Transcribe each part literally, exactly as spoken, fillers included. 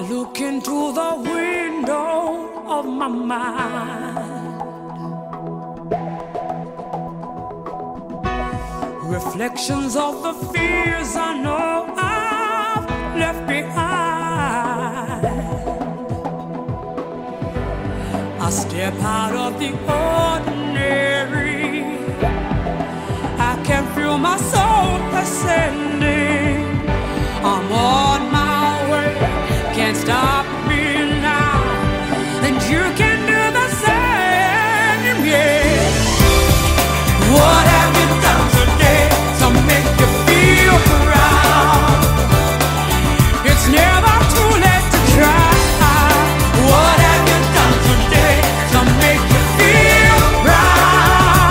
look into the window of my mind, reflections of the fears I know I've left behind. I step out of the ordinary, I can feel my soul ascending. I'm on my way, can't stop me now, and you can do the same, yeah. What have you done today to make you feel proud? It's never too late to try. What have you done today to make you feel proud?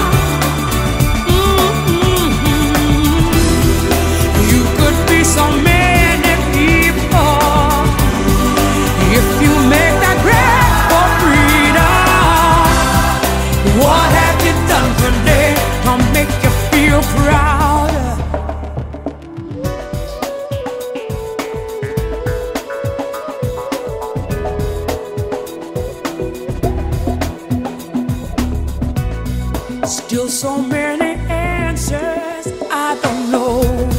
Mm-hmm. You could be so many people if you make that grab for freedom. What have you done today to make you feel proud? Still so many answers I don't know.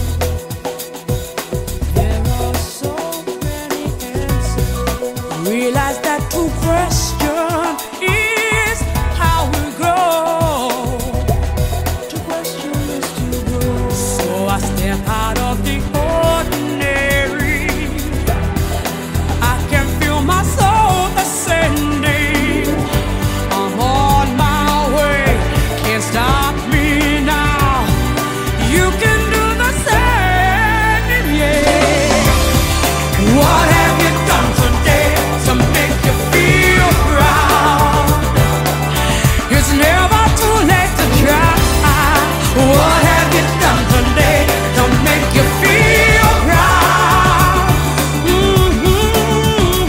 There are so many answers. Realize that to question is how we grow. To question is to grow. So I step out of the ordinary, I can feel my soul ascending. I'm on my way, can't stop me now. You can do the same, yeah. What have you done today to make you feel proud? It's never too late to try. What have you done today to make you feel proud? Mm-hmm.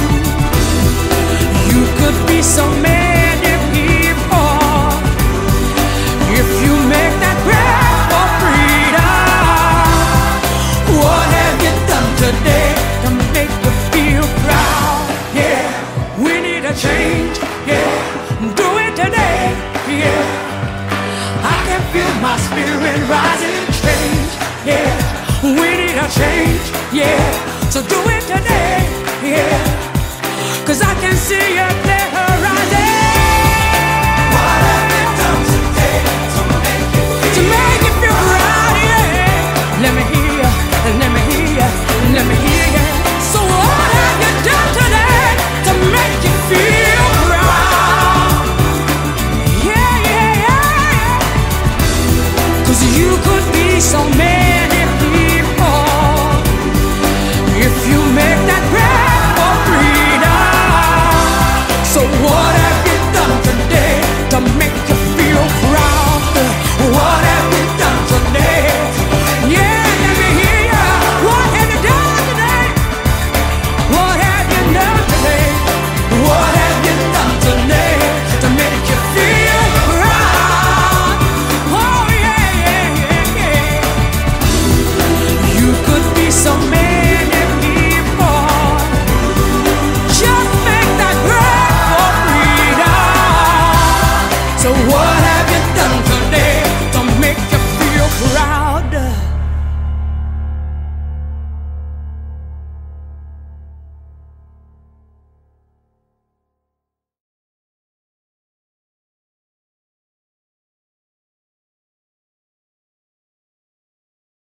You could be so many people if you make that grab for freedom. What have you done today to make you feel proud? Yeah, we need a change. Yeah, do it today. Yeah, I can feel my spirit rising. Change. Yeah, we need a change. Yeah, so do it today. Yeah, 'cause I can see it there rising. What have you done today to make you feel, to make you feel proud? Yeah, let me hear you, let me hear you, let me hear you. So what have you done today to make you feel proud? Yeah, yeah, yeah, yeah. 'Cause you could be so many